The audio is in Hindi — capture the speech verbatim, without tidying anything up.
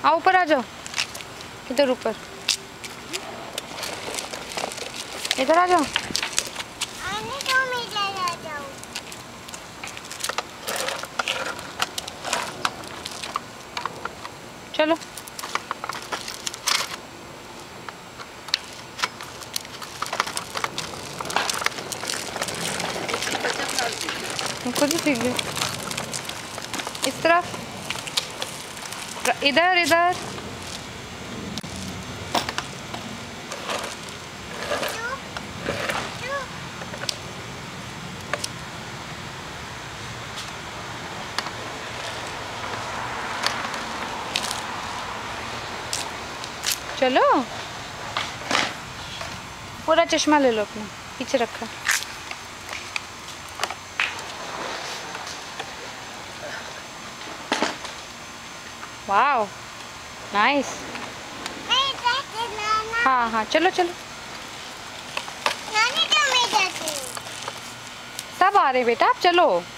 आओ ऊपर आ जाओ, इधर ऊपर, इधर आ जाओ। आने दो, मैं इधर आ जाऊं। चलो खुद ही सीख गए। इस तरफ, इधर इधर। चलो पूरा चश्मा ले लो अपना, पीछे रखा। Wow nice. हाँ हाँ चलो चलो, नानी तो मैं जाती हूँ। सब आ रहे बेटा, आप चलो।